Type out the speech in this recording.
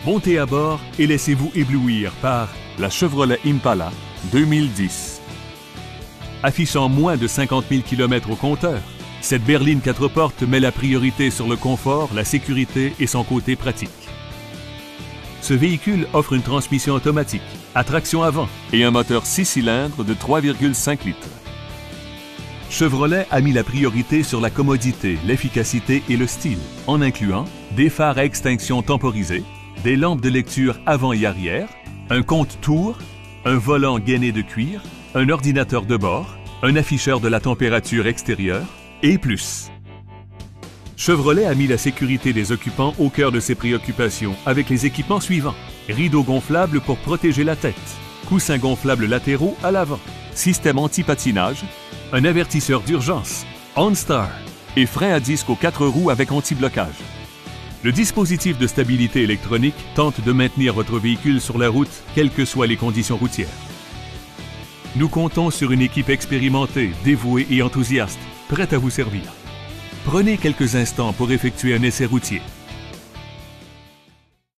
Montez à bord et laissez-vous éblouir par la Chevrolet Impala 2010. Affichant moins de 50 000 km au compteur, cette berline 4 portes met la priorité sur le confort, la sécurité et son côté pratique. Ce véhicule offre une transmission automatique, à traction avant et un moteur 6 cylindres de 3,5 litres. Chevrolet a mis la priorité sur la commodité, l'efficacité et le style, en incluant des phares à extinction temporisés, des lampes de lecture avant et arrière, un compte-tours, un volant gainé de cuir, un ordinateur de bord, un afficheur de la température extérieure et plus. Chevrolet a mis la sécurité des occupants au cœur de ses préoccupations avec les équipements suivants. Rideaux gonflables pour protéger la tête, coussins gonflables latéraux à l'avant, système anti-patinage, un avertisseur d'urgence, OnStar et frein à disque aux 4 roues avec anti-blocage. Le dispositif de stabilité électronique tente de maintenir votre véhicule sur la route, quelles que soient les conditions routières. Nous comptons sur une équipe expérimentée, dévouée et enthousiaste, prête à vous servir. Prenez quelques instants pour effectuer un essai routier.